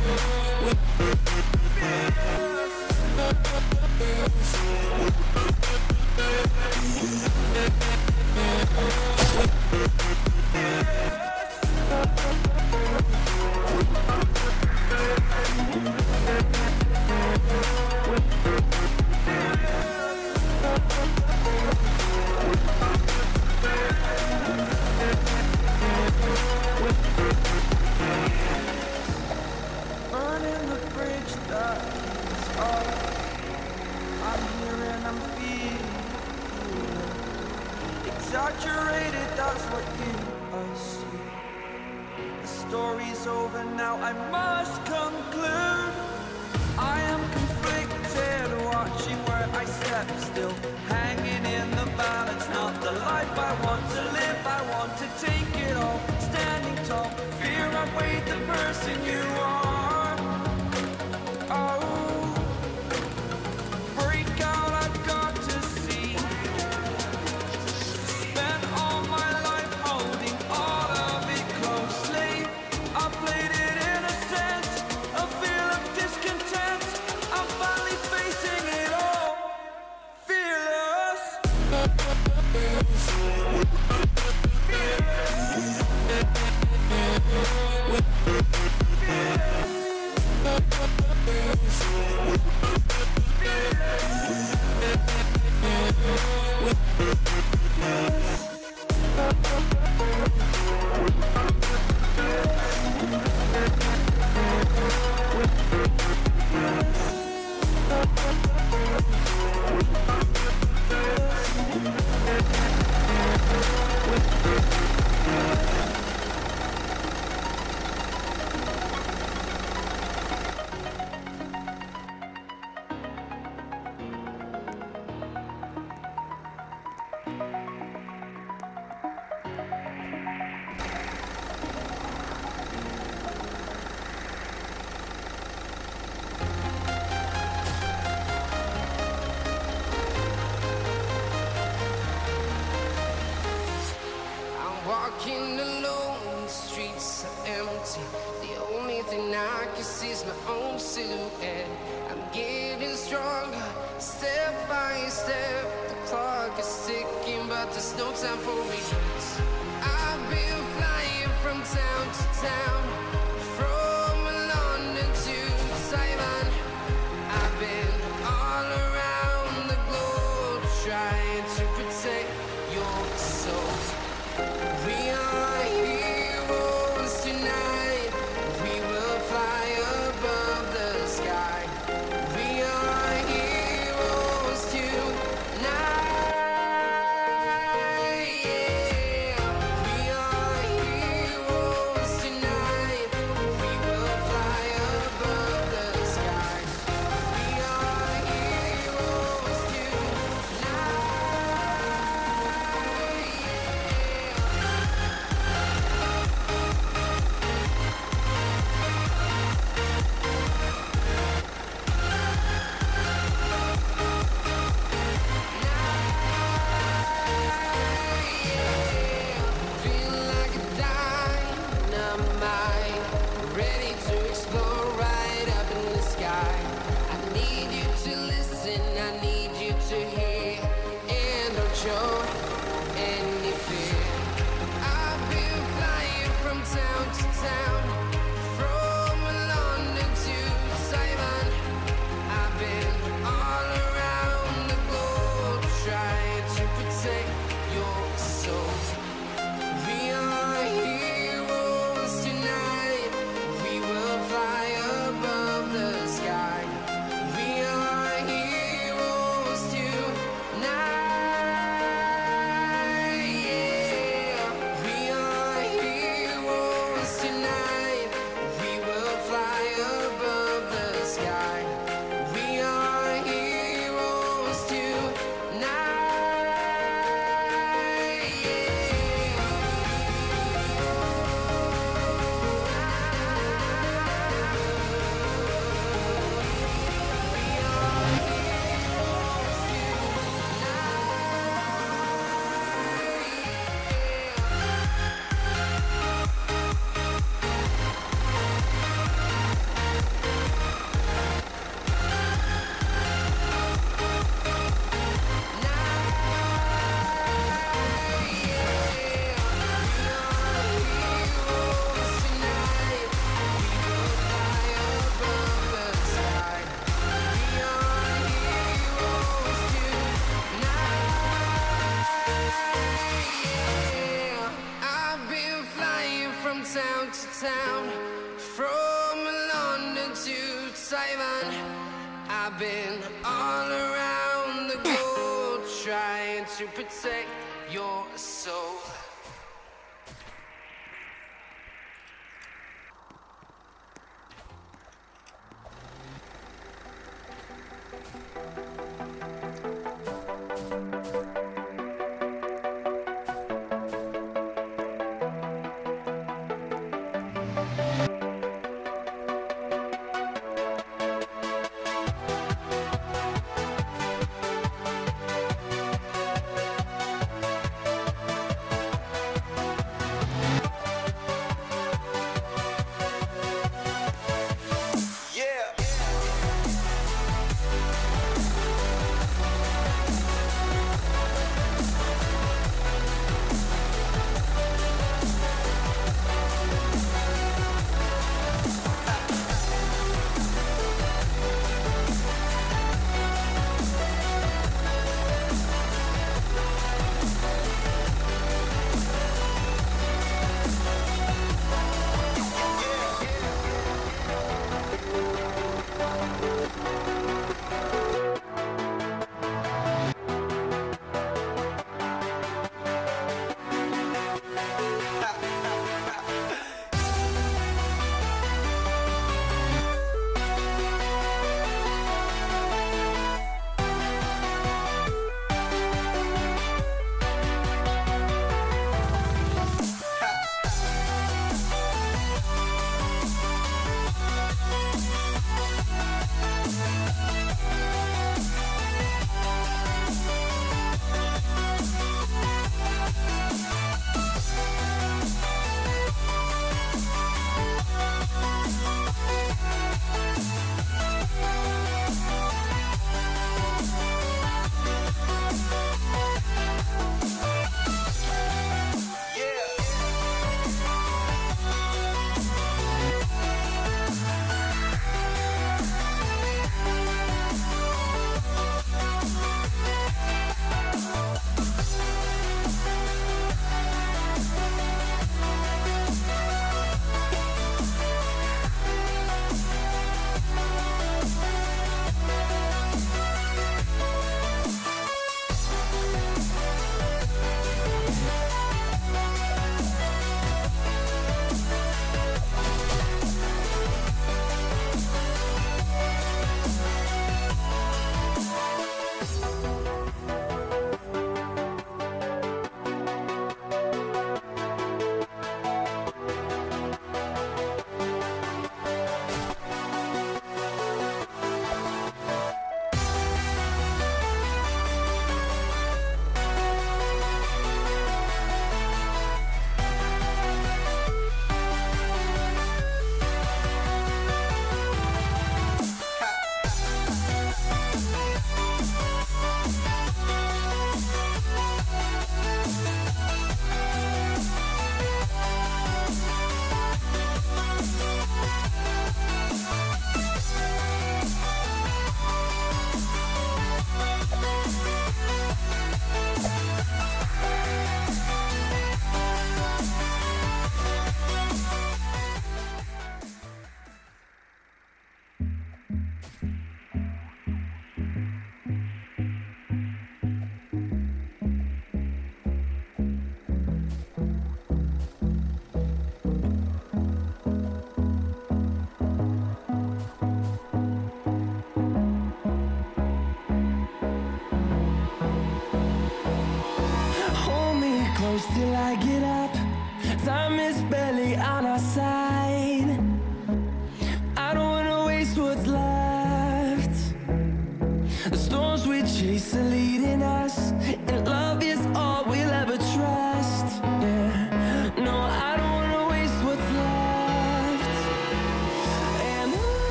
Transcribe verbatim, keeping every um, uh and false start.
Burning the bridge that is up. I'm here and I'm feeling exaggerated, that's what you assume. The story's over now, I must conclude. I am conflicted, watching where I step still, hanging in the balance, not the life I want to live. I want to take it all, standing tall, fear outweighed the person you are. Oh, break out, I've got to see. Spent all my life holding all of it closely. I played it innocent, a feel of discontent. I'm finally facing it all, fearless. Walking alone, the streets are empty. The only thing I can see is my own silhouette. I'm getting stronger, step by step. The clock is ticking, but there's no time for regrets. I've been flying from town to town, from London to Taiwan. I've been all around the globe, trying to protect your soul. We are heroes tonight. We will fly above the sky. We are heroes tonight. Yeah. We are heroes tonight. down from London to Taiwan. I've been all around the globe trying to protect your soul.